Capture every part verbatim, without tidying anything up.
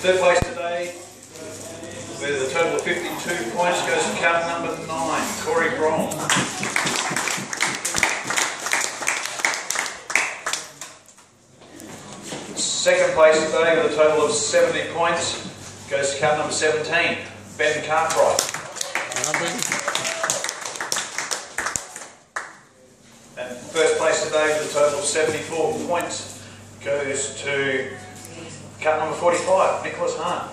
Third place today, with a total of fifty-two points, goes to car number nine, Corey Brom. Second place today, with a total of seventy points, goes to car number seventeen, Ben Cartwright. And first place today, with a total of seventy-four points, goes to car number forty-five, Nicholas Hahn.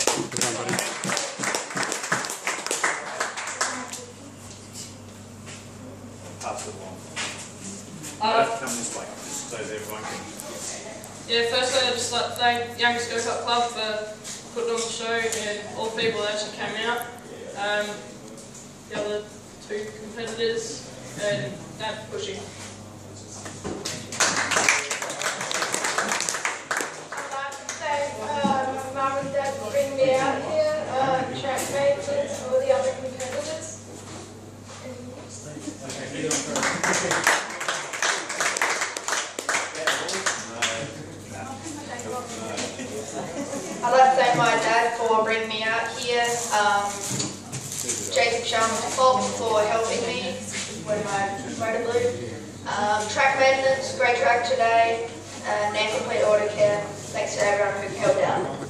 Pass it along. Uh, Come this way, so that everyone can. Yeah, firstly I'd just like to thank Young Go Kart Club for putting on the show and all the people that actually came out. Um, the other two competitors and Dad pushing. I'd like to thank uh, my mum and dad for bringing me out here, uh, track mates and all the other competitors. I'd like to thank my dad for bringing me out here, um, Jacob Sharma Default for helping me with my motor blue, um, track maintenance, great track today, and Nancy Complete Auto Care. Thanks to everyone who helped out.